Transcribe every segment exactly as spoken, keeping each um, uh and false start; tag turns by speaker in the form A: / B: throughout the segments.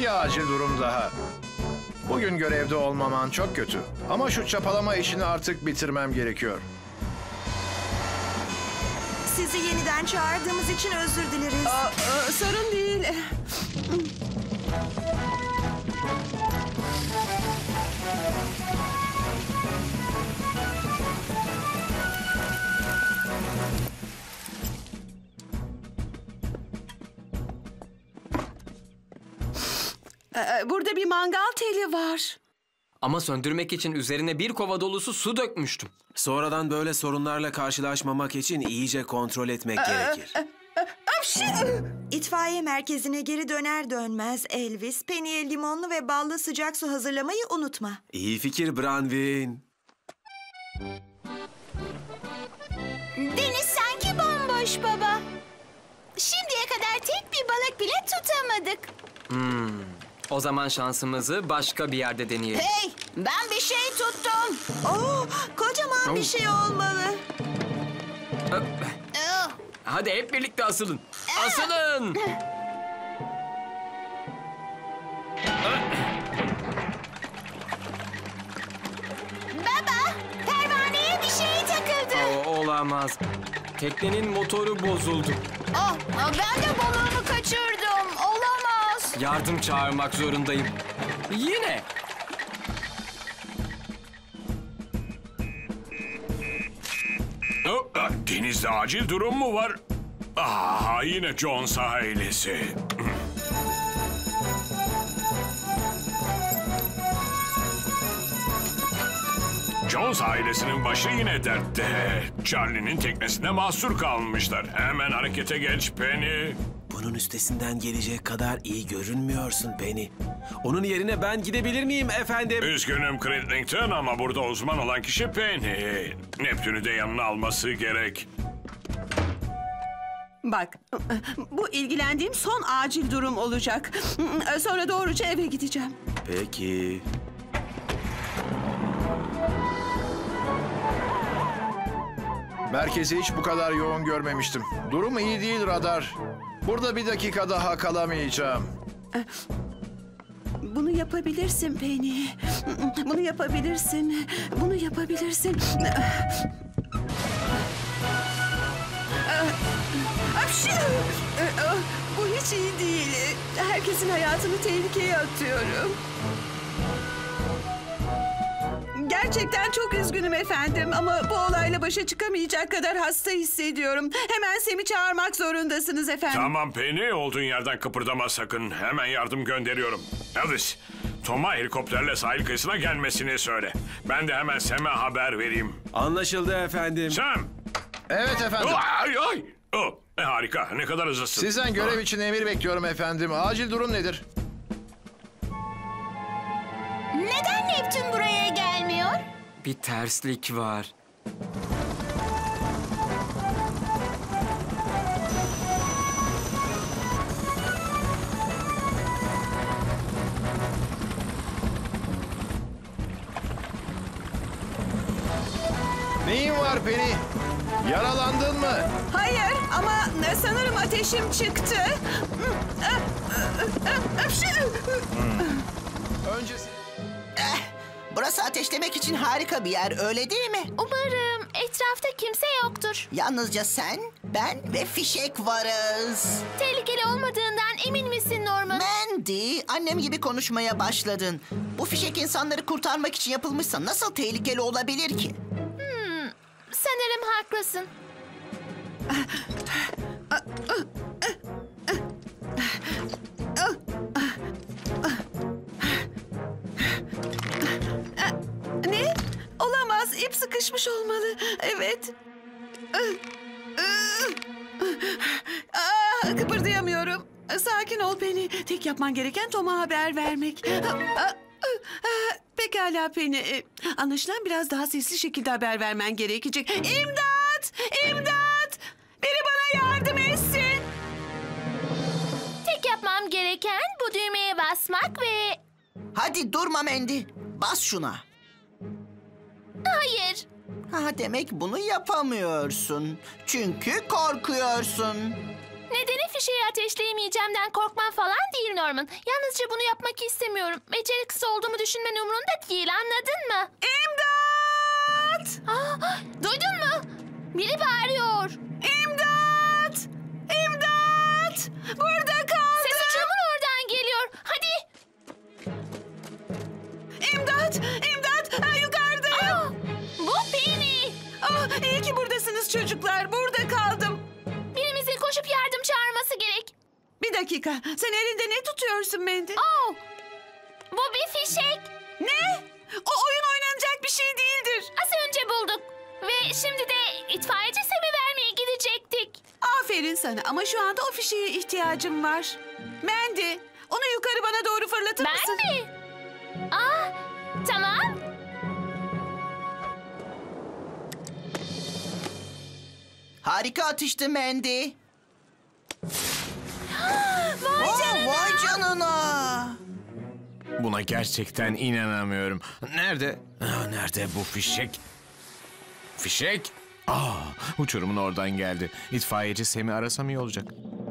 A: Bir acil durum daha. Bugün görevde olmaman çok kötü. Ama şu çapalama işini artık bitirmem gerekiyor.
B: Sizi yeniden çağırdığımız için özür dileriz.
C: Aa, aa, sorun değil. Ee, Burada bir mangal teli var.
D: Ama söndürmek için üzerine bir kova dolusu su dökmüştüm.
E: Sonradan böyle sorunlarla karşılaşmamak için iyice kontrol etmek gerekir.
B: İtfaiye merkezine geri döner dönmez Elvis, Penny'e limonlu ve ballı sıcak su hazırlamayı unutma.
E: İyi fikir Branwyn.
F: Deniz sanki bomboş baba. Şimdiye kadar tek bir balık bile tutamadık.
D: Hmm. O zaman şansımızı başka bir yerde deneyelim.
F: Hey, ben bir şey tuttum.
B: Oo, kocaman bir şey olmalı.
D: Öp.
F: Oh.
D: Hadi hep birlikte asılın. Asılın!
F: Baba, pervaneye bir şey takıldı.
D: O, olamaz. Teknenin motoru bozuldu.
F: Oh, ben de balığımı kaçırdım. Olamaz.
D: Yardım çağırmak zorundayım. Yine.
G: Oh, denizde acil durum mu var? Ah, yine Jones ailesi. Jones ailesinin başı yine dertte. Charlie'nin teknesine mahsur kalmışlar. Hemen harekete geç Penny.
E: Bunun üstesinden gelecek kadar iyi görünmüyorsun Penny. Onun yerine ben gidebilir miyim efendim?
G: Üzgünüm Cridlington ama burada uzman olan kişi Penny. Neptün'ü de yanına alması gerek.
C: Bak, bu ilgilendiğim son acil durum olacak. Sonra doğruca eve gideceğim.
E: Peki.
A: Merkezi hiç bu kadar yoğun görmemiştim. Durum iyi değil radar. Burada bir dakika daha kalamayacağım.
C: Bunu yapabilirsin Penny. Bunu yapabilirsin. Bunu yapabilirsin. Apşu! Bu hiç iyi değil. Herkesin hayatını tehlikeye atıyorum. Gerçekten çok üzgünüm efendim ama bu olayla başa çıkamayacak kadar hasta hissediyorum. Hemen Sem'i çağırmak zorundasınız efendim.
G: Tamam Penny, olduğun yerden kıpırdama sakın. Hemen yardım gönderiyorum. Elvis, Tom'a helikopterle sahil kıyısına gelmesini söyle. Ben de hemen Sam'e haber vereyim.
E: Anlaşıldı efendim.
G: Sam!
A: Evet efendim.
G: Ay ay! Oh, e, harika, ne kadar hızlısın.
A: Sizden görev için emir bekliyorum efendim. Acil durum nedir?
F: Neden Neptün buraya gelmiyor?
D: Bir terslik var.
A: Neyin var Penny? Yaralandın mı?
C: Hayır ama sanırım ateşim çıktı.
A: Öncesi...
H: Burası ateşlemek için harika bir yer, öyle değil mi?
F: Umarım etrafta kimse yoktur.
H: Yalnızca sen, ben ve fişek varız.
F: Tehlikeli olmadığından emin misin Norman?
H: Mandy, annem gibi konuşmaya başladın. Bu fişek insanları kurtarmak için yapılmışsa nasıl tehlikeli olabilir ki?
F: Sanırım haklısın.
C: Ne? Olamaz. İp sıkışmış olmalı. Evet. Aa, kıpırdayamıyorum. Sakin ol Penny. Tek yapman gereken Tom'a haber vermek. Pekala Penny. Anlaşılan biraz daha sesli şekilde haber vermen gerekecek. İmdat! İmdat! Biri bana yardım etsin.
F: Tek yapmam gereken bu düğmeye basmak ve...
H: Hadi durma Mandy, bas şuna.
F: Hayır.
H: Ha, demek bunu yapamıyorsun. Çünkü korkuyorsun.
F: Nedeni fişeği ateşleyemeyeceğimden korkman falan değil Norman. Yalnızca bunu yapmak istemiyorum. Beceriksiz olduğumu düşünmen umurunda değil, anladın mı?
C: İmdat!
F: Aa, duydun mu? Biri bağırıyor.
C: İmdat! İmdat! Burada kaldım.
F: Ses uçurumun oradan geliyor. Hadi.
C: İmdat! İmdat! Ha, yukarıdayım.
F: Aa, bu Penny.
C: Ah, iyi ki buradasınız çocuklar. Burada kaldım.
F: Birimizin koşup yardım çağırması gerek.
C: Bir dakika. Sen elinde ne tutuyorsun Mandy?
F: Oh, bu bir fişek.
C: Ne? O oyun oynanacak bir şey değildir.
F: Az önce bulduk. Ve şimdi de itfaiyeci Sam'e vermeye gidecektik.
C: Aferin sana ama şu anda o fişeğe ihtiyacım var. Mandy, onu yukarı bana doğru fırlatır mısın?
F: Ben mi? Aa, tamam.
H: Harika atıştı Mandy.
F: Vay
H: Aa,
F: canına.
H: vay canına.
A: Buna gerçekten inanamıyorum. Nerede? Aa, nerede bu fişek? Fişek? Aa, uçurumun oradan geldi. İtfaiyeci Sam'i arasam iyi olacak.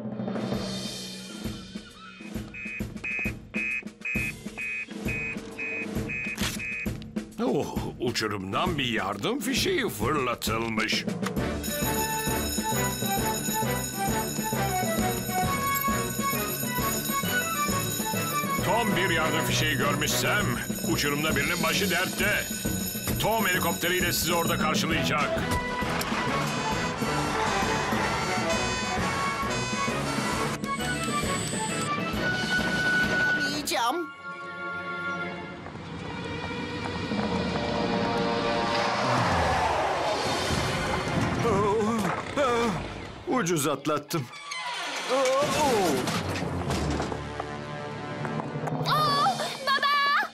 G: Oh, uçurumdan bir yardım fişeği fırlatılmış. Tom bir yardım fişeği görmüşsem uçurumda birinin başı dertte. Tom helikopteriyle sizi orada karşılayacak.
H: Yiyeceğim.
I: Ucuz atlattım.
F: Oh, baba.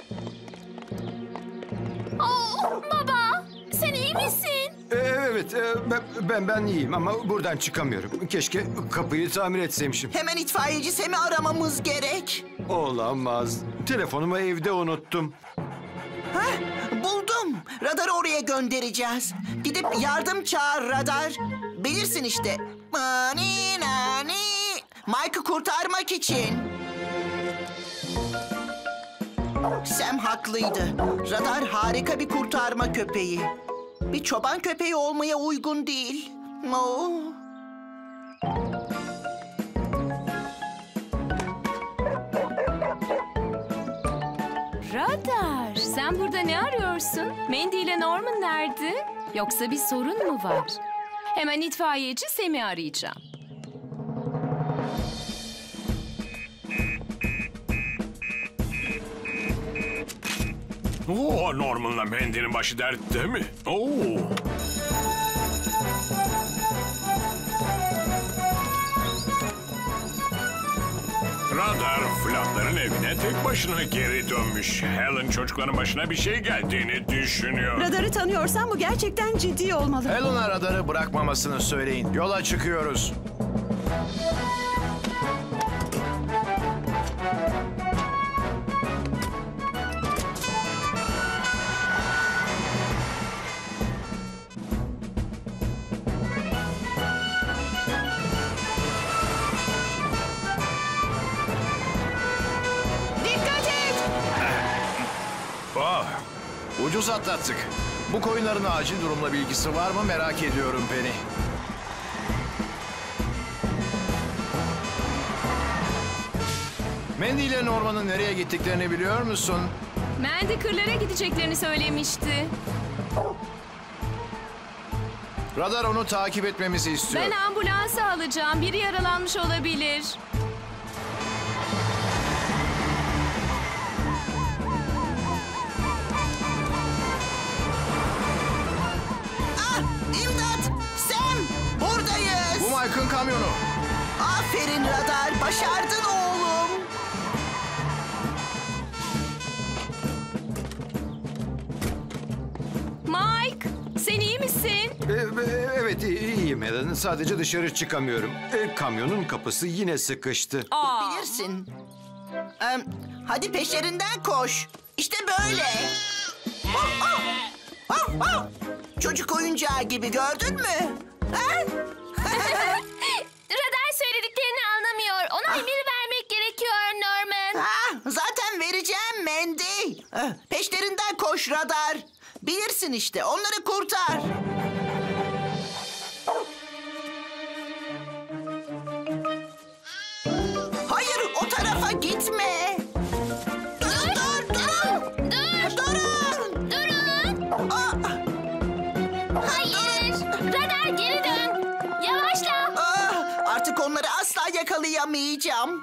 F: Oh, baba. Sen iyi misin?
I: Ee, evet, e, ben, ben ben iyiyim ama buradan çıkamıyorum. Keşke kapıyı tamir etseymişim.
H: Hemen itfaiyeci Sam'i aramamız gerek.
I: Olamaz. Telefonumu evde unuttum.
H: Hah, buldum. Radarı oraya göndereceğiz. Gidip yardım çağır radar. Bilirsin işte. Nani nani. Mike'ı kurtarmak için. Sam haklıydı. Radar harika bir kurtarma köpeği. Bir çoban köpeği olmaya uygun değil. Oh.
J: Radar, sen burada ne arıyorsun? Mandy ile Norman nerede? Yoksa bir sorun mu var? Hemen itfaiyeci Sam'i arayacağım.
G: Oo, Norman'la Mandy'nin başı dertte mi? Oo. Radar Flatların evine tek başına geri dönmüş. Helen çocukların başına bir şey geldiğini düşünüyor.
C: Radarı tanıyorsan bu gerçekten ciddi olmalı.
A: Helen'a radarı bırakmamasını söyleyin. Yola çıkıyoruz.
C: Dikkat et!
A: Oh, ucuz atlattık. Bu koyunların acil durumla bir ilgisi var mı merak ediyorum Penny. Mandy ile Norman'ın nereye gittiklerini biliyor musun?
J: Mandy kırlara gideceklerini söylemişti.
A: Radar onu takip etmemizi istiyor.
J: Ben ambulansı alacağım. Biri yaralanmış olabilir.
H: Ah, imdat! Sam! Buradayız!
A: Bu Mike'ın kamyonu.
H: Aferin radar, başardın oğlum.
J: Mike, sen iyi misin?
I: Ee, e, evet, i- iyiyim Helen. Sadece dışarı çıkamıyorum. E, kamyonun kapısı yine sıkıştı.
J: Aa,
H: Bilirsin. Ee, hadi peşlerinden koş. İşte böyle. Oh, oh. Oh, oh. Çocuk oyuncağı gibi gördün mü? Ha?
F: Radar söylediklerini
H: Ah, peşlerinden koş Radar. Bilirsin işte, onları kurtar. Hayır, o tarafa gitme. Durun, dur, durun.
F: Dur!
H: Durun.
F: Durun!
H: Aa,
F: Hayır! Radar geri dön! Yavaşla!
H: aa, artık onları asla yakalayamayacağım.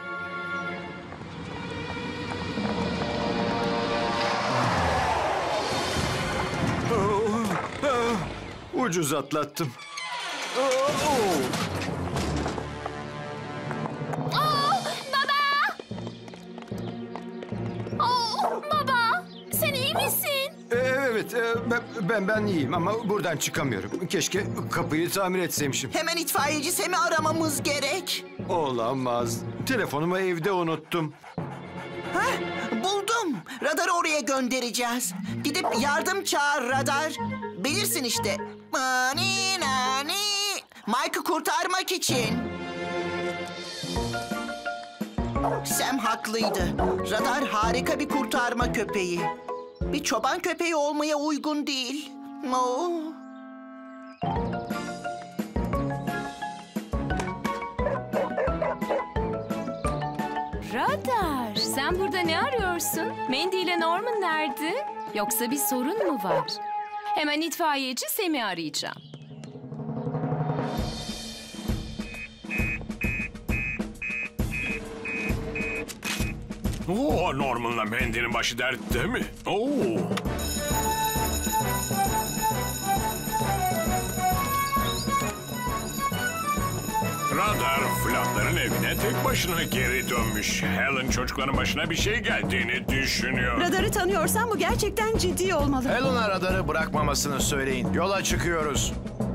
I: Ucuz atlattım.
F: Oo, baba! Oo, baba! Sen iyi misin?
I: Ee, Evet, e, ben, ben ben iyiyim ama buradan çıkamıyorum. Keşke kapıyı tamir etseymişim.
H: Hemen itfaiyeci Sem'i aramamız gerek.
I: Olamaz. Telefonumu evde unuttum.
H: Hah, buldum. Radarı oraya göndereceğiz. Gidip yardım çağır Radar. Bilirsin işte. Nani nani. Mike'ı kurtarmak için. Sam haklıydı. Radar harika bir kurtarma köpeği. Bir çoban köpeği olmaya uygun değil. Oo.
J: Radar, sen burada ne arıyorsun? Mandy ile Norman nerede? Yoksa bir sorun mu var? Hemen itfaiyeci Sam'i arayacağım.
G: Oo, Norman'la Mandy'nin başı dertte mi? Oo. Radar Flatların evine tek başına geri dönmüş. Helen çocukların başına bir şey geldiğini düşünüyor.
C: Radarı tanıyorsan bu gerçekten ciddi olmalı.
K: Helen'a radarı bırakmamasını söyleyin. Yola çıkıyoruz.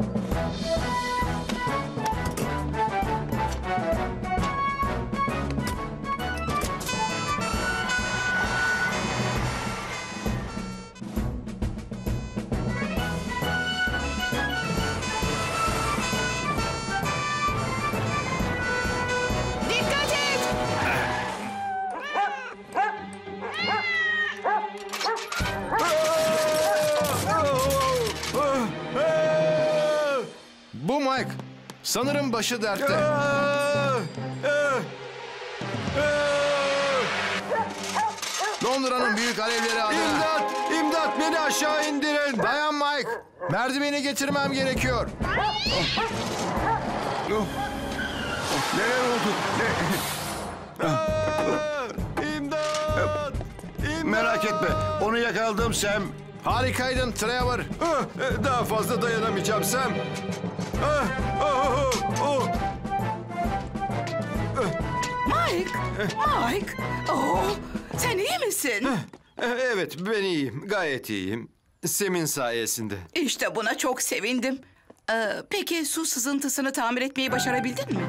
C: Dikkat et!
K: Bu Mike. Sanırım başı dertte. Londra'nın büyük alevleri adına.
I: İmdat! İmdat! Beni aşağı indirin!
K: Dayan Mike. Merdiveni getirmem gerekiyor.
I: Neler oldu? İmdat! İmdat!
L: Merak etme. Onu yakaladım Sam.
K: Harikaydın Trevor.
I: Ah, Daha fazla dayanamayacağım Sam. Ah, oh, oh.
C: Mike! Mike! Oo, sen iyi misin?
I: Evet, ben iyiyim. Gayet iyiyim. Sam'in sayesinde.
C: İşte buna çok sevindim. Ee, peki su sızıntısını tamir etmeyi başarabildin mi?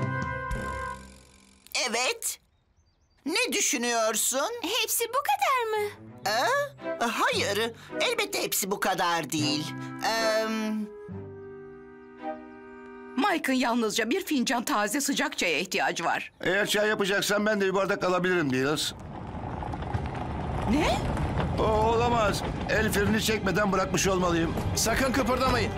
H: Evet. Ne düşünüyorsun?
F: Hepsi bu kadar mı?
H: Ee, hayır. Elbette hepsi bu kadar değil. Ee,
C: Mike'ın yalnızca bir fincan taze sıcak çaya ihtiyacı var.
L: Eğer çay yapacaksan ben de bir bardak alabilirim Niels.
C: Ne?
L: O olamaz. El freni çekmeden bırakmış olmalıyım.
K: Sakın kıpırdamayın.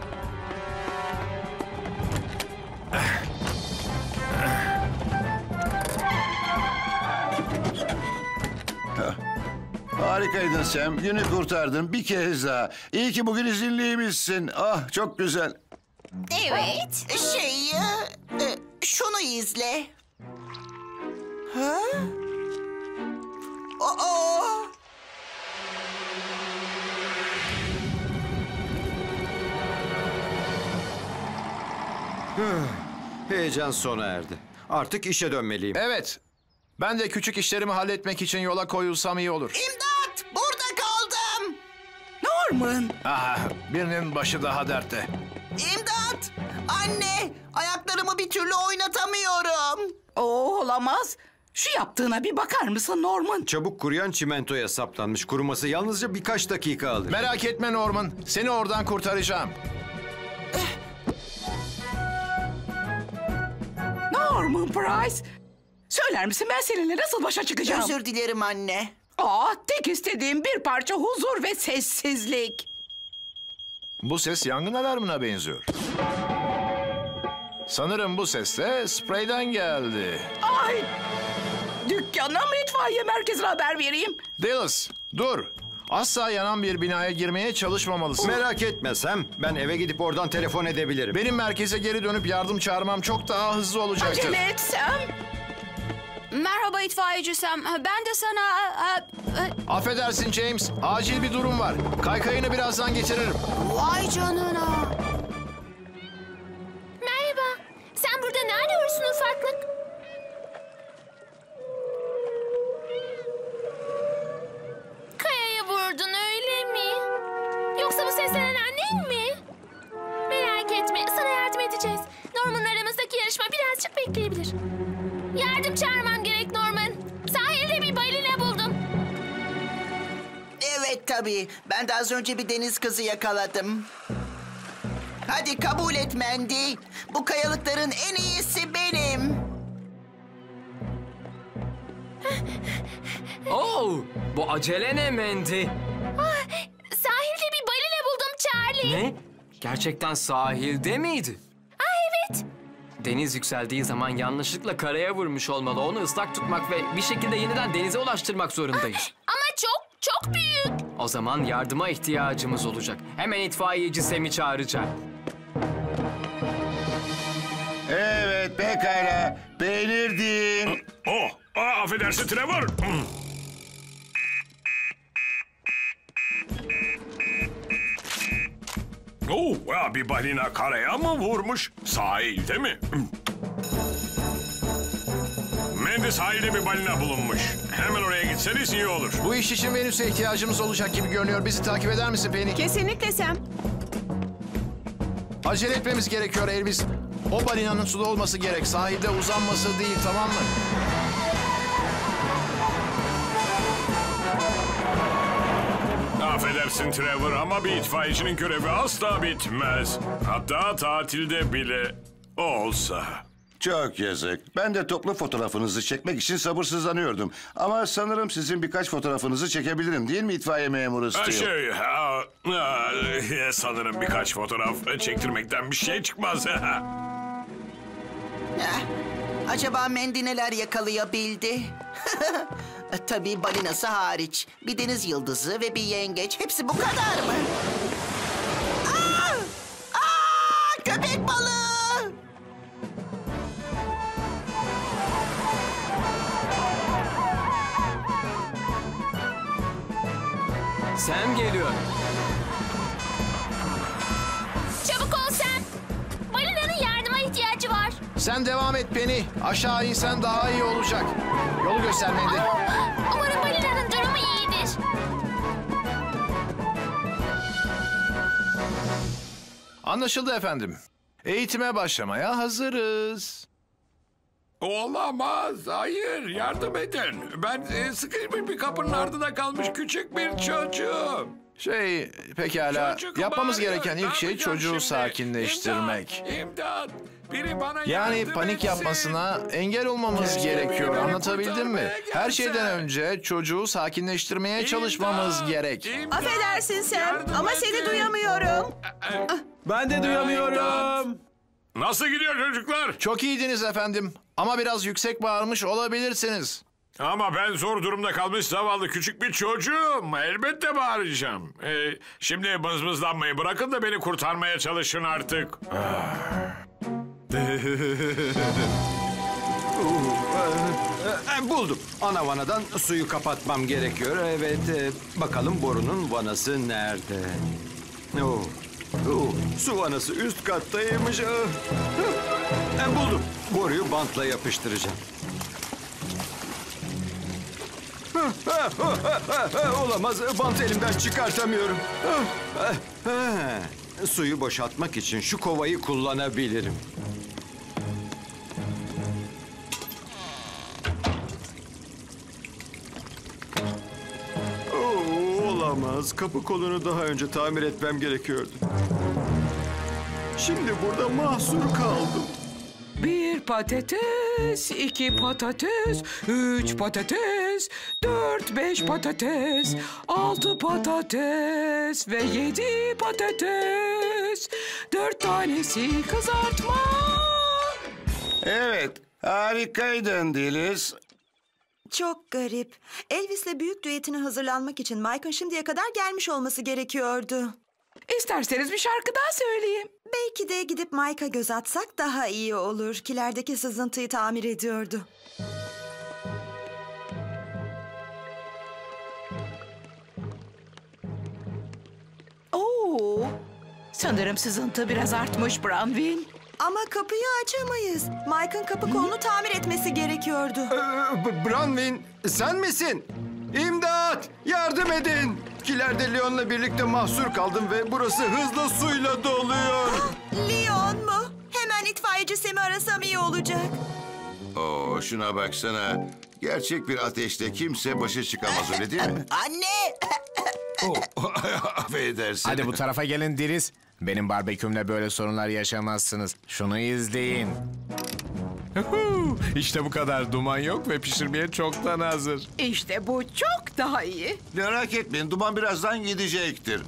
L: Harikaydın Sam. Günü kurtardın bir kez daha. İyi ki bugün izinliymişsin. Ah çok güzel.
F: Evet.
H: şey, e, e, şunu izle. Ha? Aa!
I: Heyecan sona erdi. Artık işe dönmeliyim.
K: Evet. Ben de küçük işlerimi halletmek için yola koyulsam iyi olur.
H: İmdat! Burada kaldım.
C: Norman!
K: Ah, birinin başı daha dertte.
H: İmdat! Anne! Ayaklarımı bir türlü oynatamıyorum.
C: Oo, olamaz. Şu yaptığına bir bakar mısın Norman?
I: Çabuk kuruyan çimentoya saplanmış. Kuruması yalnızca birkaç dakika alır.
K: Merak etme Norman. Seni oradan kurtaracağım.
C: Norman Price! Söyler misin ben seninle nasıl başa çıkacağım?
H: Özür dilerim anne.
C: Aa, tek istediğim bir parça huzur ve sessizlik.
K: Bu ses yangın alarmına benziyor. Sanırım bu ses de spreyden geldi.
C: Ay! Dükkana mı itfaiye merkezine haber vereyim?
K: Dallas, dur. Asla yanan bir binaya girmeye çalışmamalısın.
I: Merak etme Sam. Ben eve gidip oradan telefon edebilirim.
K: Benim merkeze geri dönüp yardım çağırmam çok daha hızlı olacaktır.
C: Acele etsem.
J: Merhaba itfaiyeci Sam. Ben de sana...
K: Affedersin James. Acil bir durum var. Kaykayını birazdan getiririm.
J: Vay canına.
F: Merhaba. Sen burada ne arıyorsun ufaklık? Kayaya vurdun öyle mi? Yoksa bu seslenen annen mi? Merak etme, sana yardım edeceğiz. Norman'la aramızdaki yarışma birazcık bekleyebilir. Yardım çağırman gerek Norman. Sahilde bir balina buldum.
H: Evet tabii. Ben de az önce bir deniz kızı yakaladım. Hadi kabul et Mandy. Bu kayalıkların en iyisi benim.
D: Oo, bu acele ne Mandy?
F: Ah, sahilde bir balina buldum Charlie.
D: Ne? Gerçekten sahilde miydi?
F: Ah evet.
D: Deniz yükseldiği zaman yanlışlıkla karaya vurmuş olmalı. Onu ıslak tutmak ve bir şekilde yeniden denize ulaştırmak zorundayız.
F: Ama çok çok büyük.
D: O zaman yardıma ihtiyacımız olacak. Hemen itfaiyeci Sam'i çağıracağım.
L: Evet pekala. Beğenirdin.
G: Oh, aa, affedersin Trevor. Oh, ya bir balina karaya mı vurmuş? Sahilde mi? Mandy, sahilde bir balina bulunmuş. Hemen oraya gitseniz iyi olur.
K: Bu iş için Venüs'e ihtiyacımız olacak gibi görünüyor. Bizi takip eder misin Penny?
C: Kesinlikle Sam.
K: Acele etmemiz gerekiyor Elvis. O balinanın suda olması gerek. Sahilde uzanması değil, tamam mı?
G: Affedersin Trevor ama bir itfaiyecinin görevi asla bitmez. Hatta tatilde bile olsa.
L: Çok yazık. Ben de toplu fotoğrafınızı çekmek için sabırsızlanıyordum. Ama sanırım sizin birkaç fotoğrafınızı çekebilirim değil mi itfaiye memuru
G: Ha,
L: Steele?
G: Şey, ha, ha, sanırım birkaç fotoğraf çektirmekten bir şey çıkmaz.
H: Heh. Acaba Mandy neler yakalayabildi? Tabii balinası hariç. Bir deniz yıldızı ve bir yengeç. Hepsi bu kadar mı? Aa! Aa! Köpek balığı!
D: Sam geliyor.
F: Çabuk ol Sam. Balinanın yardıma ihtiyacı var.
K: Sen devam et Penny. Aşağı insen daha iyi olacak. Yolu göster Mandy.
F: Umarım balinanın durumu iyidir.
K: Anlaşıldı efendim. Eğitime başlamaya hazırız.
M: Olamaz. Hayır. Yardım edin. Ben e, sıkışmış bir kapının ardında kalmış küçük bir çocuğum.
K: Şey, pekala.
M: Çocuk
K: Yapmamız
M: bağırıyor.
K: gereken
M: Ne
K: ilk şey
M: yapacağım
K: çocuğu
M: şimdi?
K: sakinleştirmek.
M: İmdat, imdat. Biri bana
K: Yani
M: yardım
K: panik
M: etsin.
K: yapmasına engel olmamız
M: Keşke
K: gerekiyor.
M: biri beni
K: Anlatabildim mi?
M: kurtarmaya
K: Her
M: gelse.
K: şeyden önce çocuğu sakinleştirmeye
M: İmdat,
K: çalışmamız gerek.
M: imdat.
C: Affedersin Sam
M: Yardım
C: ama
M: edin.
C: seni duyamıyorum.
E: Ben de duyamıyorum.
G: Nasıl gidiyor çocuklar?
K: Çok iyiydiniz efendim. Ama biraz yüksek bağırmış olabilirsiniz.
G: Ama ben zor durumda kalmış zavallı küçük bir çocuğum. Elbette bağıracağım. Ee, şimdi mızmızlanmayı bırakın da beni kurtarmaya çalışın artık.
I: E, buldum. Ana vanadan suyu kapatmam gerekiyor. Evet, e, bakalım borunun vanası nerede? Oo, oo, su vanası üst kattaymış. Ah, ah. E, buldum. Boruyu bantla yapıştıracağım. Ah, ah, ah, ah, ah, olamaz. Bantı elimden çıkartamıyorum. Ah, ah, ah. Suyu boşaltmak için şu kovayı kullanabilirim. Oo, olamaz. Kapı kolunu daha önce tamir etmem gerekiyordu. Şimdi burada mahsur kaldım.
N: Bir patates, iki patates, üç patates, dört beş patates, altı patates ve yedi patates. Dört tanesi kızartma.
L: Evet, harikaydın Deniz.
B: Çok garip. Elvis'le büyük düetine hazırlanmak için Mike'ın şimdiye kadar gelmiş olması gerekiyordu.
N: İsterseniz bir şarkı daha söyleyeyim.
B: Belki de gidip Mike'a göz atsak daha iyi olur. Kilerdeki sızıntıyı tamir ediyordu.
N: Oo, sanırım sızıntı biraz artmış Branwin.
B: Ama kapıyı açamayız. Mike'ın kapı kolunu tamir etmesi gerekiyordu.
I: Ee, Branwin, sen misin? İmdat! Yardım edin! Kilerde Leon'la birlikte mahsur kaldım ve burası hızla suyla doluyor.
B: Leon mu? Hemen itfaiyeci Sam'i arasam iyi olacak.
L: Oo, şuna baksana. Gerçek bir ateşle kimse başa çıkamaz, öyle değil mi?
H: Anne!
L: Oh, affedersin.
A: Hadi bu tarafa gelin Deniz. Benim barbekümle böyle sorunlar yaşamazsınız. Şunu izleyin. Huhu, İşte bu kadar, duman yok ve pişirmeye çoktan hazır.
N: İşte bu çok daha iyi.
L: Merak etmeyin, duman birazdan gidecektir.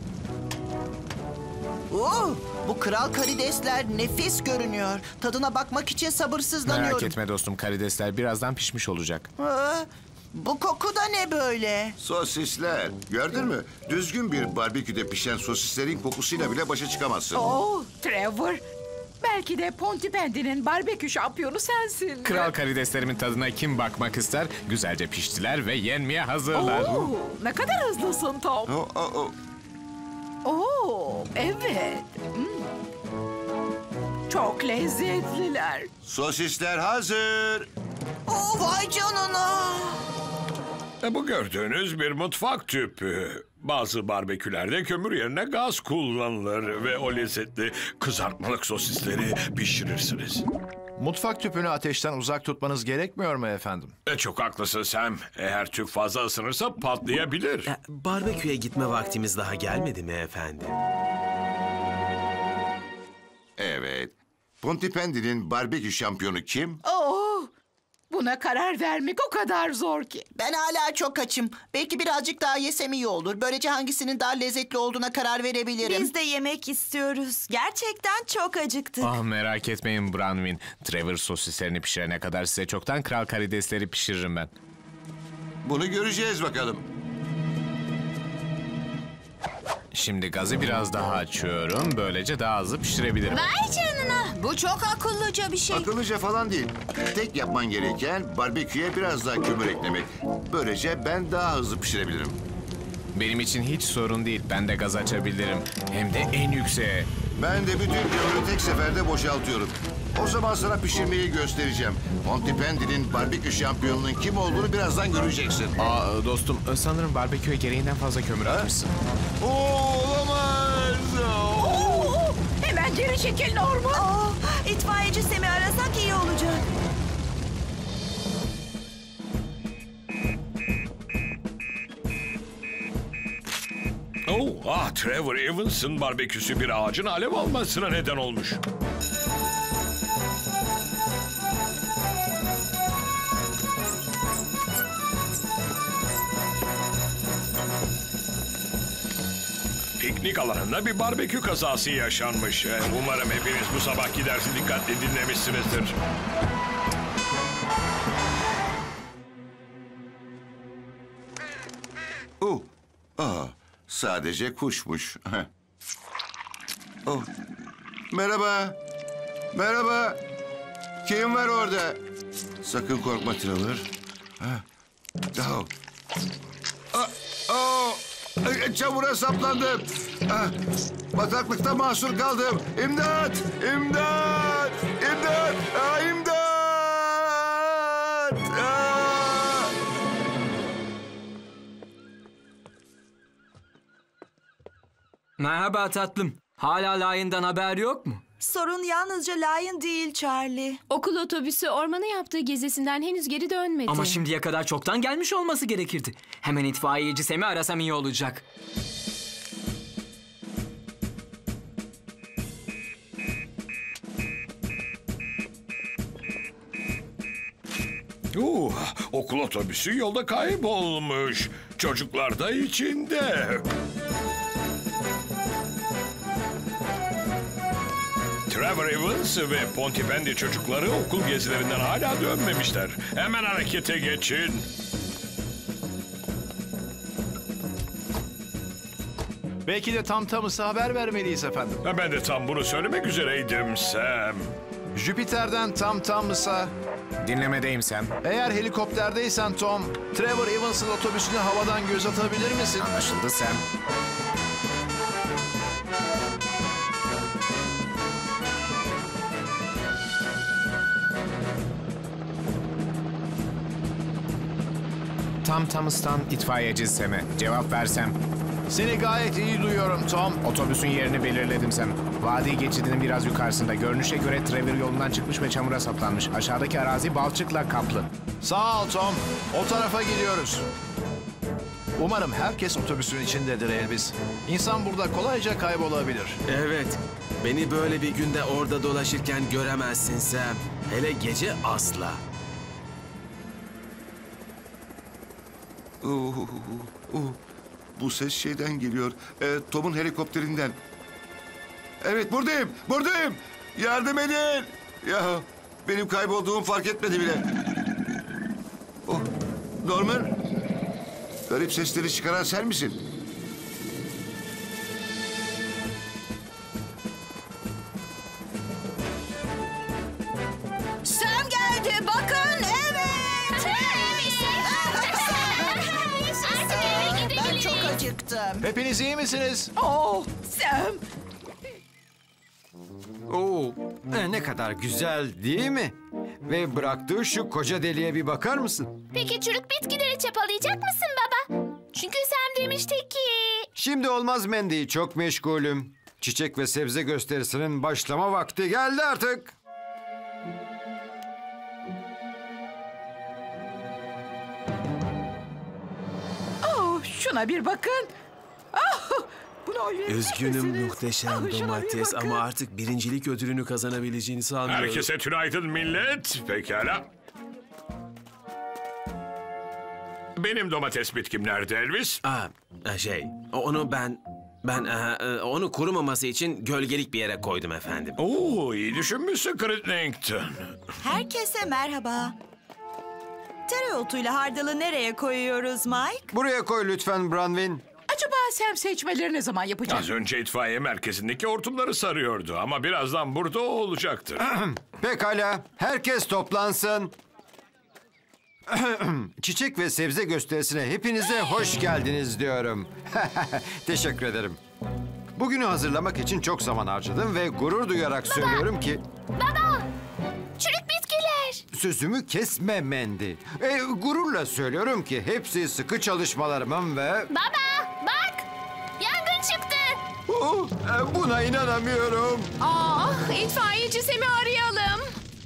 H: Oo, bu kral karidesler nefis görünüyor. Tadına bakmak için sabırsızlanıyorum.
A: Merak etme dostum, karidesler birazdan pişmiş olacak.
H: Aa, bu koku da ne böyle?
L: Sosisler. Gördün mü? Düzgün bir barbeküde pişen sosislerin kokusuyla bile başa çıkamazsın.
N: Oo, Trevor. Belki de Pontypandy'nin barbekü şampiyonu sensin.
A: Kral karideslerimin tadına kim bakmak ister? Güzelce piştiler ve yenmeye hazırlar.
N: Oo, ne kadar hızlısın Tom.
L: Oh, oh, oh.
N: Oo, evet. Hmm. Çok lezzetliler.
L: Sosisler hazır.
H: Oo, vay canına.
G: E, bu gördüğünüz bir mutfak tüpü. Bazı barbekülerde kömür yerine gaz kullanılır ve o lezzetli kızartmalık sosisleri pişirirsiniz.
K: Mutfak tüpünü ateşten uzak tutmanız gerekmiyor mu efendim?
G: E, çok haklısın Sam. Eğer tüp fazla ısınırsa patlayabilir.
E: E, barbeküye gitme vaktimiz daha gelmedi mi efendim?
L: Evet. Pontypandy'nin barbekü şampiyonu kim?
N: Oo, buna karar vermek o kadar zor ki.
H: Ben hala çok açım. Belki birazcık daha yesem iyi olur. Böylece hangisinin daha lezzetli olduğuna karar verebilirim.
B: Biz de yemek istiyoruz. Gerçekten çok acıktık.
A: Ah, merak etmeyin Branwin. Trevor sosislerini pişirene kadar size çoktan kral karidesleri pişiririm ben.
L: Bunu göreceğiz bakalım.
A: Şimdi gazı biraz daha açıyorum. Böylece daha hızlı pişirebilirim.
O: Vay canına. Bu çok akıllıca bir şey.
L: Akıllıca falan değil. Tek yapman gereken barbeküye biraz daha kömür eklemek. Böylece ben daha hızlı pişirebilirim.
A: Benim için hiç sorun değil. Ben de gaz açabilirim. Hem de en yükseğe.
L: Ben de bütün kömürü tek seferde boşaltıyorum. O zaman sana pişirmeyi göstereceğim. Pontypandy'nin barbekü şampiyonunun kim olduğunu birazdan göreceksin.
A: Aa dostum, sanırım barbeküye gereğinden fazla kömür atmışsın.
L: Oo, olamaz.
N: Oo, hemen geri çekil Norman.
B: Aa, itfaiyeci Sam'i arasak iyi olacak.
G: Oh, ah, Trevor Evans'ın barbeküsü bir ağacın alev almasına neden olmuş. Piknik alanında bir barbekü kazası yaşanmış. Ee, Umarım hepiniz bu sabahki dersi dikkatli dinlemişsinizdir.
L: Oh, aa, sadece kuşmuş. Oh. Merhaba. Merhaba. Kim var orada? Sakın korkma Trevor. Ha. Oh. Ah, oh. Çamura saplandım. Ah, bataklıkta mahsur kaldım. İmdat! İmdat! İmdat! Ah, imdat! Ah!
D: Merhaba tatlım. Hala Lion'dan haber yok mu?
B: Sorun yalnızca Lion değil Charlie.
J: Okul otobüsü ormana yaptığı gezisinden henüz geri dönmedi.
D: Ama şimdiye kadar çoktan gelmiş olması gerekirdi. Hemen itfaiyeci Sam'i arasam iyi olacak.
G: Uh, okul otobüsü yolda kaybolmuş. Çocuklar da içinde. Trevor Evans ve Pontypandy çocukları okul gezilerinden hala dönmemişler. Hemen harekete geçin.
K: Belki de Tam Tam'ısa haber vermeliyiz efendim.
G: Ben de tam bunu söylemek üzereydim Sam.
K: Jüpiter'den Tam Tam'ısa...
A: Dinlemedeyim Sam.
K: Eğer helikopterdeysen Tom, Trevor Evans'ın otobüsüne havadan göz atabilir misin?
A: Anlaşıldı Sam. Tam Tam'ıstan itfaiyeci Sam'e cevap versem.
K: Seni gayet iyi duyuyorum Tom.
A: Otobüsün yerini belirledim Sam. Vadi geçidinin biraz yukarısında. Görünüşe göre Trevor yolundan çıkmış ve çamura saplanmış. Aşağıdaki arazi balçıkla kaplı.
K: Sağ ol Tom. O tarafa gidiyoruz. Umarım herkes otobüsün içindedir Elvis. İnsan burada kolayca kaybolabilir.
E: Evet. Beni böyle bir günde orada dolaşırken göremezsin Sam. Hele gece asla.
L: Uh, uh, uh. Bu ses şeyden geliyor. Ee, Tom'un helikopterinden. Evet buradayım, buradayım. Yardım edin. Ya benim kaybolduğumu fark etmedi bile. Oh, Norman. Garip sesleri çıkaran sen misin?
O: Sam geldi bakın evet. Ben çok acıktım.
K: Hepiniz iyi misiniz?
N: Oh Sam.
I: Oo, e, ne kadar güzel değil mi? Ve bıraktığı şu koca deliğe bir bakar mısın?
F: Peki çürük bitkileri çapalayacak mısın baba? Çünkü Sam demişti ki...
I: Şimdi olmaz Mandy, çok meşgulüm. Çiçek ve sebze gösterisinin başlama vakti geldi artık.
N: Oh şuna bir bakın. Ah, bunu oynayabilir
E: Üzgünüm
N: misiniz?
E: muhteşem
N: Ah, şuna bir
E: domates
N: bakın.
E: ama artık birincilik ödülünü kazanabileceğini sanmıyorum.
G: Herkese tünaydın millet. Pekala. Benim domates bitkim nerede Elvis?
E: Aa, şey, onu ben... Ben e, onu kurumaması için gölgelik bir yere koydum efendim.
G: Oo, iyi düşünmüşsün Crittenden.
B: Herkese merhaba. Tereotuyla hardalı nereye koyuyoruz Mike?
I: Buraya koy lütfen Branwyn.
N: Acaba Sam seçmeleri ne zaman yapacak?
G: Az önce itfaiye merkezindeki hortumları sarıyordu ama birazdan burada o olacaktır.
I: Pekala, herkes toplansın. Çiçek ve sebze gösterisine hepinize hoş geldiniz diyorum. Teşekkür ederim. Bugünü hazırlamak için çok zaman harcadım ve gurur duyarak
F: Baba.
I: söylüyorum ki...
F: Baba! Çürük bitkiler!
I: Sözümü kesme Mandy. E, gururla söylüyorum ki hepsi sıkı çalışmalarımın ve...
F: Baba! Bak! Yangın çıktı!
I: Oh, e, buna inanamıyorum.
J: Ah, itfaiyeci Sam'i arayalım.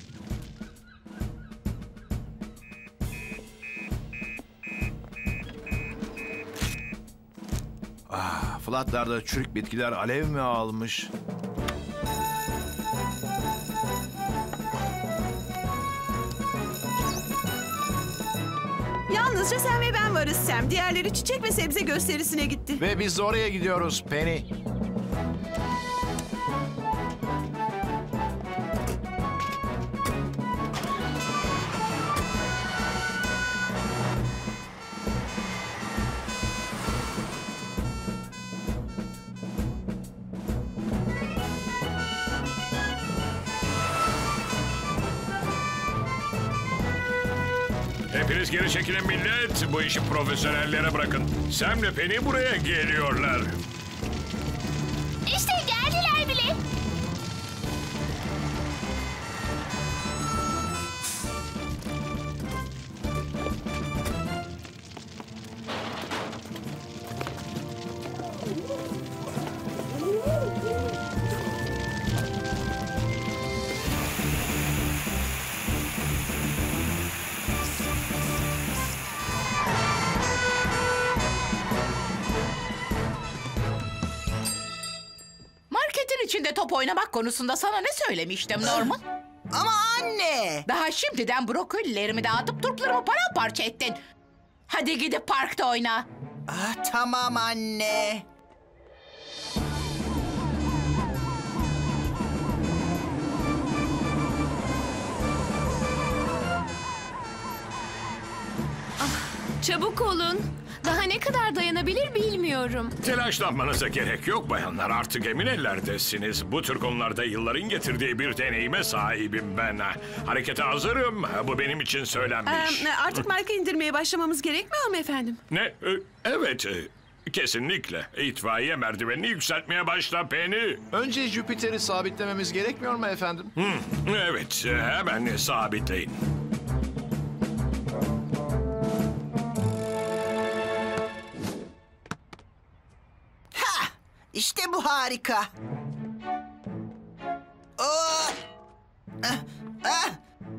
K: Ah, Flatlar'da çürük bitkiler alev mi almış?
C: Yalnızca sen ve ben varız Sam. Diğerleri çiçek ve sebze gösterisine gitti.
K: Ve biz de oraya gidiyoruz Penny.
G: Hepiniz geri çekilin millet. Bu işi profesyonellere bırakın. Sam'le Penny buraya geliyorlar.
F: İşte geldiler bile.
N: Marketin içinde top oynamak konusunda sana ne söylemiştim Norman?
H: Ama anne.
N: Daha şimdiden brokolilerimi dağıtıp turplarımı paramparça ettin. Hadi gidip parkta oyna.
H: Ah, tamam anne.
J: Çabuk olun. Daha ne kadar dayanabilir bilmiyorum.
G: Telaşlanmanıza gerek yok bayanlar. Artık emin ellerdesiniz. Bu tür konularda yılların getirdiği bir deneyime sahibim ben. Harekete hazırım. Bu benim için söylenmiş.
C: Ee, artık marka indirmeye başlamamız gerekmiyor mu efendim?
G: Ne? Ee, Evet. e, Kesinlikle. İtfaiye merdivenini yükseltmeye başla Penny.
K: Önce Jüpiter'i sabitlememiz gerekmiyor mu efendim?
G: Hı, evet. e, Hemen sabitleyin.
H: Ha, işte bu harika. Oo! Ah, ah!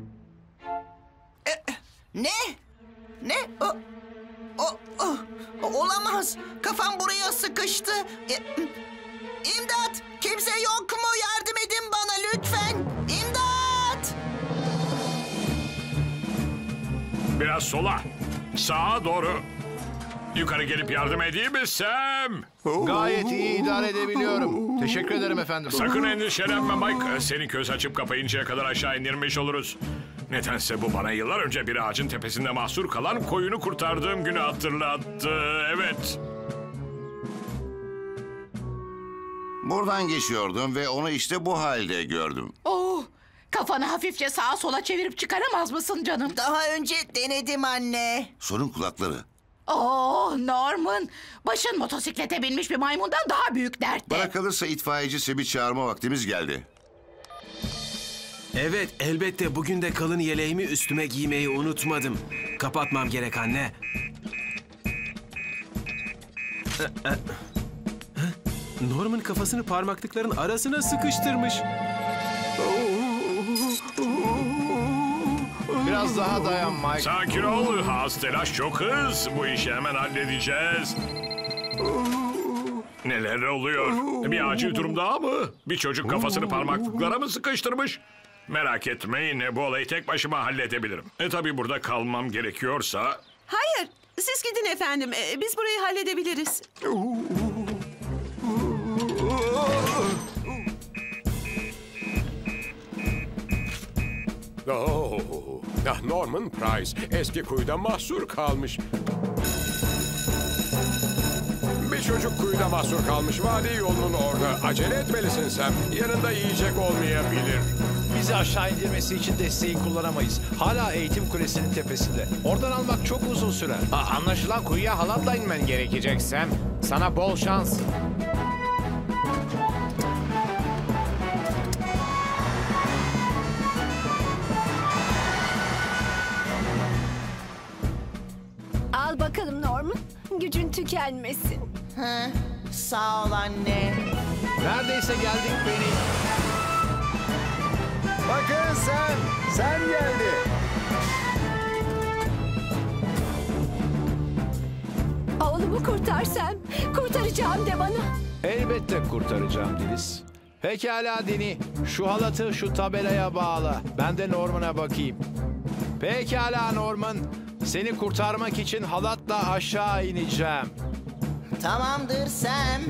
H: E, Ne? Ne? O, o, o, olamaz. Kafam buraya sıkıştı. E, İmdat! Kimse yok mu? Yardım edin bana lütfen. İmdat!
G: Biraz sola. Sağa doğru. Yukarı gelip yardım edeyim mi Sam?
K: Gayet iyi idare edebiliyorum. Teşekkür ederim efendim.
G: Sakın endişelenme Mike. Seni göz açıp kapayıncaya kadar aşağı indirmiş oluruz. Nedense bu bana yıllar önce bir ağacın tepesinde mahsur kalan koyunu kurtardığım günü hatırlattı. Evet.
L: Buradan geçiyordum ve onu işte bu halde gördüm.
N: Oh, kafanı hafifçe sağa sola çevirip çıkaramaz mısın canım?
H: Daha önce denedim anne.
L: Sorun kulakları.
N: Oh Norman, başın motosiklete binmiş bir maymundan daha büyük dertte.
L: Bana kalırsa itfaiyeci Sem'i çağırma vaktimiz geldi.
E: Evet, elbette bugün de kalın yeleğimi üstüme giymeyi unutmadım. Kapatmam gerek anne. Norman kafasını parmaklıkların arasına sıkıştırmış.
K: Biraz daha dayan Mike.
G: Sakin ol. Az telaş çok hız. Bu işi hemen halledeceğiz. Neler oluyor? Bir acil durum daha mı? Bir çocuk kafasını parmaklıklara mı sıkıştırmış? Merak etmeyin. Bu olayı tek başıma halledebilirim. E tabii burada kalmam gerekiyorsa...
C: Hayır, siz gidin efendim. Ee, biz burayı halledebiliriz.
P: Oh, ah, Norman Price eski kuyuda mahsur kalmış. Bir çocuk kuyuda mahsur kalmış. Vadi yolunun orada. Acele etmelisin Sam. Yanında yiyecek olmayabilir.
K: Bizi aşağı indirmesi için desteği kullanamayız. Hala eğitim kulesinin tepesinde. Oradan almak çok uzun sürer.
A: Aa, anlaşılan kuyuya halatla inmen gerekecek Sam. Sana bol şans.
Q: Al bakalım Norman. Gücün tükenmesin.
H: Ha, sağ ol anne.
K: Neredeyse geldik Penny.
R: Bakın sen, sen geldi.
Q: Oğlumu kurtarsam, kurtaracağım de bana.
K: Elbette kurtaracağım Deniz. Pekala Deni. Şu halatı şu tabelaya bağla. Ben de Norman'a bakayım. Pekala Norman. Seni kurtarmak için halatla aşağı ineceğim.
H: Tamamdır Sam.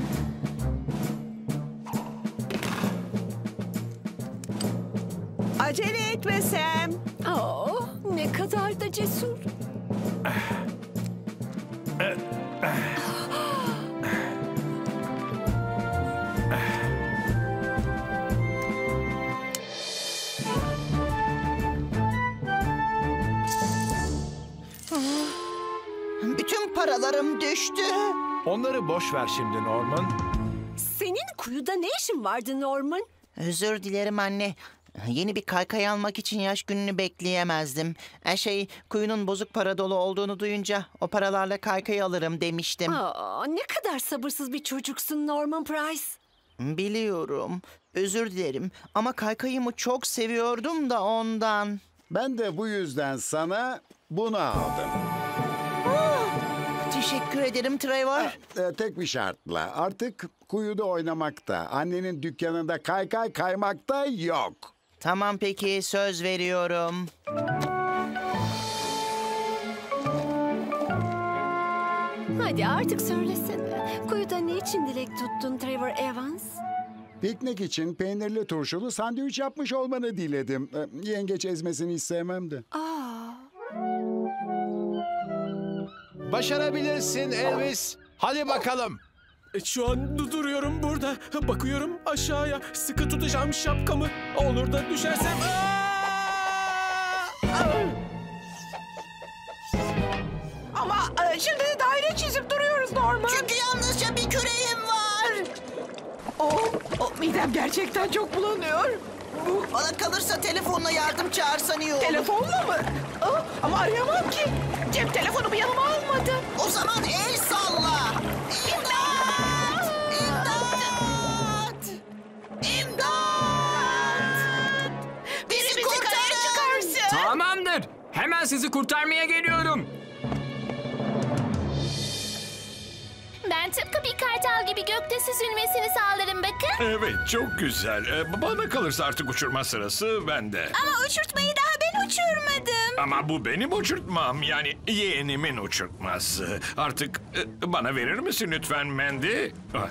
C: Acele etme Sam.
Q: Oh, ne kadar da cesur.
H: Bütün paralarım düştü.
K: Onları boş ver şimdi Norman.
Q: Senin kuyuda ne işin vardı Norman?
H: Özür dilerim anne. Yeni bir kaykay almak için yaş gününü bekleyemezdim. Her şey kuyunun bozuk para dolu olduğunu duyunca o paralarla kaykay alırım demiştim.
Q: Aa, ne kadar sabırsız bir çocuksun Norman Price.
H: Biliyorum. Özür dilerim ama kaykayımı çok seviyordum da ondan.
R: Ben de bu yüzden sana bunu aldım.
H: Teşekkür ederim Trevor.
R: E, tek bir şartla. Artık kuyuda oynamakta, annenin dükkanında kaykay kaymakta yok.
H: Tamam peki, söz veriyorum.
Q: Hadi artık söylesene. Kuyuda niçin dilek tuttun Trevor Evans?
R: Piknik için peynirli turşulu sandviç yapmış olmanı diledim. Ee, Yengeç ezmesini istemem de.
Q: Aa.
K: Başarabilirsin Elvis. Hadi bakalım.
E: Şu an duruyorum burada. Bakıyorum aşağıya. Sıkı tutacağım şapkamı. Olur da düşersem...
N: Ama e, şimdi de daire çizip duruyoruz Norman.
H: Çünkü yalnızca bir küreğim var.
N: Oh, oh, midem gerçekten çok bulanıyor. Bu...
H: Bana kalırsa telefonla yardım çağırsan iyi olur.
N: Telefonla mı? Aa, ama arayamam ki. Cep telefonumu yanıma almadım.
H: O zaman el salla. İmdat! İmdat! İmdat! Bizi,
N: Bizi
H: kurtarın!
N: çıkarsın.
D: Tamamdır. Hemen sizi kurtarmaya geliyorum.
F: Ben tıpkı bir kartal gibi gökte süzülmesini sağlarım bakın.
G: Evet, çok güzel. Ee, bana kalırsa artık uçurma sırası bende.
O: Ama uçurtmayı daha ben uçurmadım.
G: Ama bu benim uçurtmam. Yani yeğenimin uçurtması. Artık e, bana verir misin lütfen Mandy? Ah.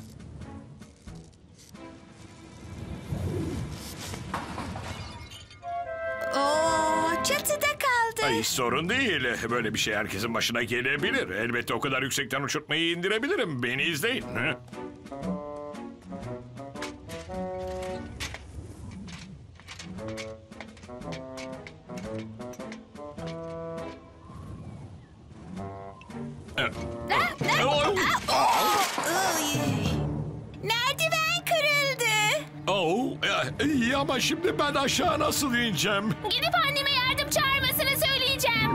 O: Oo, çatıda kaldı.
G: Ay, sorun değil. Böyle bir şey herkesin başına gelebilir. Elbette o kadar yüksekten uçurtmayı indirebilirim. Beni izleyin. Hı?
O: Merdiven kırıldı.
G: Oh, iyi ama şimdi ben aşağı nasıl ineceğim?
F: Gidip anneme yardım çağırmasını söyleyeceğim.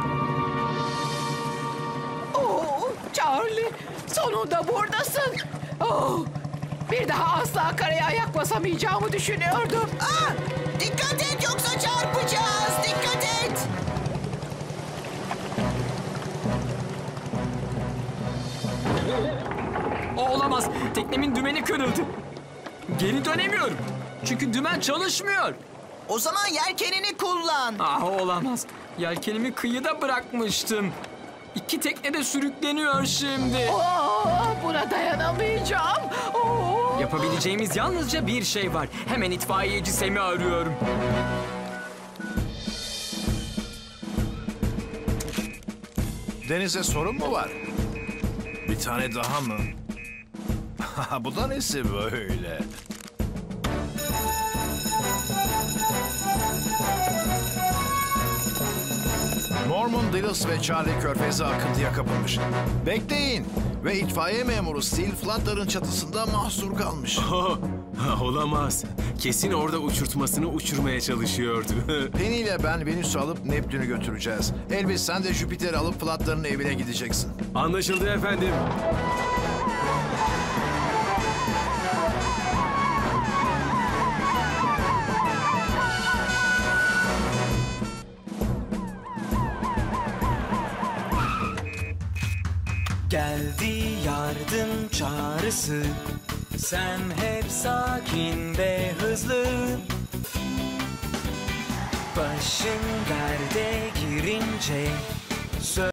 N: Oh, Charlie, sonunda buradasın. Oh, bir daha asla karaya ayak basamayacağımı düşünüyordum.
H: Aa, dikkat et yoksa çarpacağız. Dikkat et.
D: O olamaz. Teknemin dümeni kırıldı. Geri dönemiyorum. Çünkü dümen çalışmıyor.
H: O zaman yelkenini kullan.
D: Ah, olamaz. Yelkenimi kıyıda bırakmıştım. İki tekne de sürükleniyor şimdi.
N: Oh, buna dayanamayacağım. Oh.
D: Yapabileceğimiz yalnızca bir şey var. Hemen itfaiyeci Sam'i arıyorum.
K: Denize sorun mu var? Bir tane daha mı? Bu da nesi böyle? Norman, Dillis ve Charlie körfeze akıntıya kapılmış. Bekleyin! Ve itfaiye memuru Steel Flutter'ın çatısında mahsur kalmış.
E: Olamaz. Kesin orada uçurtmasını uçurmaya çalışıyordu.
K: Penny ile ben Venüs'ü alıp Neptün'ü götüreceğiz. Elvis, sen de Jüpiter'i alıp Flutter'ın evine gideceksin.
E: Anlaşıldı efendim.
S: Geldi yardım çağrısı. Sen hep sakin ve hızlı. Başın derde girince